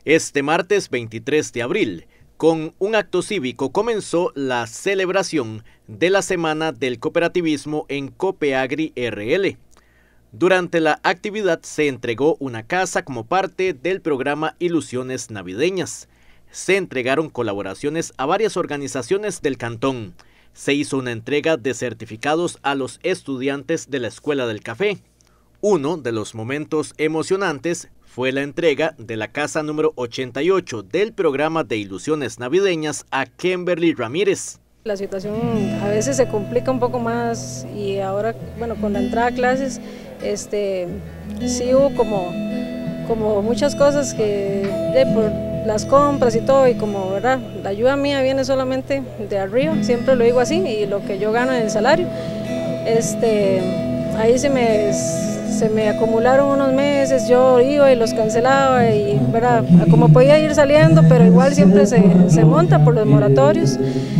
Este martes 23 de abril, con un acto cívico, comenzó la celebración de la Semana del Cooperativismo en Copeagri RL. Durante la actividad se entregó una casa como parte del programa Ilusiones Navideñas. Se entregaron colaboraciones a varias organizaciones del cantón. Se hizo una entrega de certificados a los estudiantes de la Escuela del Café. Uno de los momentos emocionantes fue la entrega de la casa número 88 del programa de Ilusiones Navideñas a Kimberly Ramírez. La situación a veces se complica un poco más y ahora, bueno, con la entrada a clases, sí hubo como muchas cosas que por las compras y todo, y como, ¿verdad?, la ayuda mía viene solamente de arriba, siempre lo digo así, y lo que yo gano en el salario, ahí se me acumularon unos meses, yo iba y los cancelaba, y ¿verdad?, como podía ir saliendo, pero igual siempre se monta por los moratorios.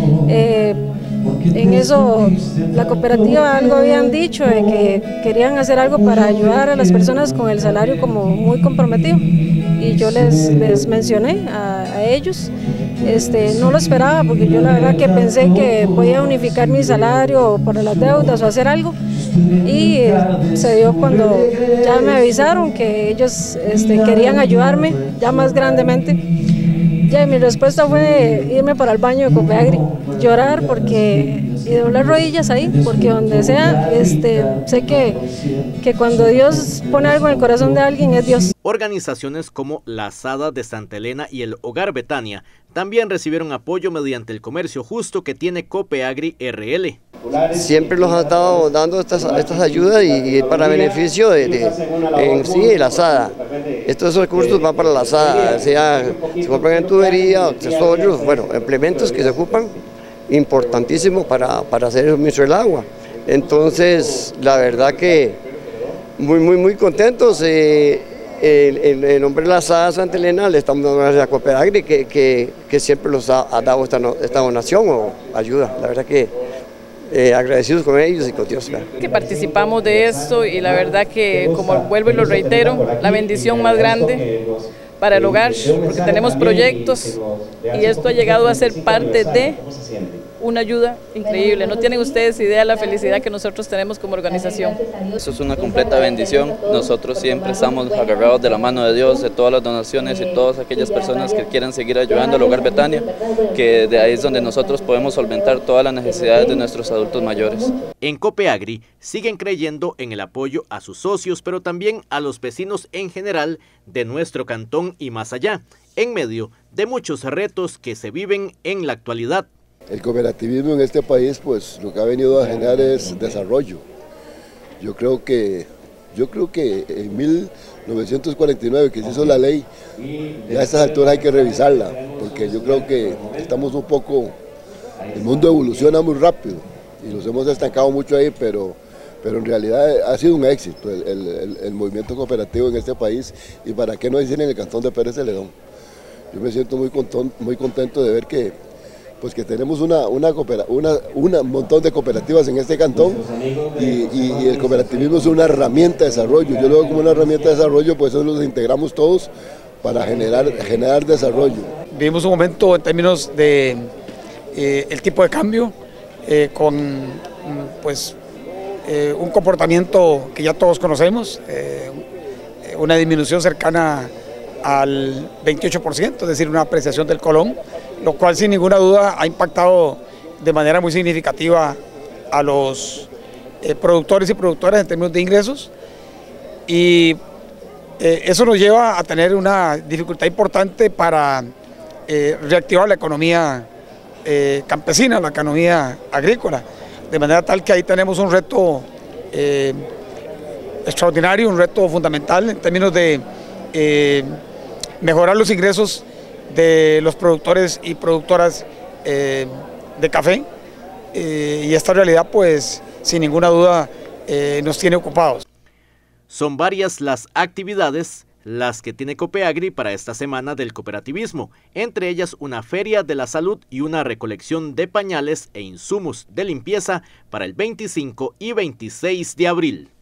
En eso la cooperativa algo habían dicho de que querían hacer algo para ayudar a las personas con el salario como muy comprometido, y yo les mencioné a ellos. No lo esperaba, porque yo la verdad que pensé que podía unificar mi salario para las deudas o hacer algo, y se dio cuando ya me avisaron que ellos querían ayudarme ya más grandemente. Ya mi respuesta fue irme para el baño de Copeagri, llorar y doblar rodillas ahí, porque donde sea, sé que cuando Dios pone algo en el corazón de alguien es Dios. Organizaciones como la Asada de Santa Elena y el Hogar Betania también recibieron apoyo mediante el comercio justo que tiene Copeagri RL. Siempre nos han estado dando estas ayudas y para beneficio de la asada. Estos recursos van para la asada, sea se compran en tubería, accesorios, bueno, implementos que se ocupan, importantísimo para hacer suministro del agua. Entonces, la verdad que muy contentos. En nombre de la asada Santa Elena le estamos dando gracias a Copeagri que siempre nos ha dado esta donación o ayuda. La verdad que agradecidos con ellos y con Dios. Que participamos de esto, y la verdad que, como vuelvo y lo reitero, la bendición más grande para el hogar, porque tenemos proyectos y esto ha llegado a ser parte de una ayuda increíble. No tienen ustedes idea de la felicidad que nosotros tenemos como organización. Eso es una completa bendición. Nosotros siempre estamos agarrados de la mano de Dios, de todas las donaciones y todas aquellas personas que quieran seguir ayudando al Hogar Betania, que de ahí es donde nosotros podemos solventar todas las necesidades de nuestros adultos mayores. En Copeagri siguen creyendo en el apoyo a sus socios, pero también a los vecinos en general de nuestro cantón y más allá, en medio de muchos retos que se viven en la actualidad. El cooperativismo en este país, pues lo que ha venido a generar es desarrollo. Yo creo que en 1949 que se hizo la ley, ya a estas alturas hay que revisarla, porque yo creo que estamos un poco, el mundo evoluciona muy rápido y nos hemos estancado mucho ahí, pero en realidad ha sido un éxito el movimiento cooperativo en este país, y para qué no decir en el cantón de Pérez Celedón. Yo me siento muy contento de ver que tenemos un montón de cooperativas en este cantón, y el cooperativismo es una herramienta de desarrollo. Yo lo veo como una herramienta de desarrollo, pues eso nos integramos todos para generar desarrollo. Vivimos un momento en términos de el tipo de cambio, con un comportamiento que ya todos conocemos, una disminución cercana al 28%, es decir, una apreciación del colón, lo cual sin ninguna duda ha impactado de manera muy significativa a los productores y productoras en términos de ingresos, y eso nos lleva a tener una dificultad importante para reactivar la economía campesina, la economía agrícola, de manera tal que ahí tenemos un reto extraordinario, un reto fundamental en términos de mejorar los ingresos de los productores y productoras de café, y esta realidad, pues, sin ninguna duda nos tiene ocupados. Son varias las actividades las que tiene Copeagri para esta Semana del Cooperativismo, entre ellas una feria de la salud y una recolección de pañales e insumos de limpieza para el 25 y 26 de abril.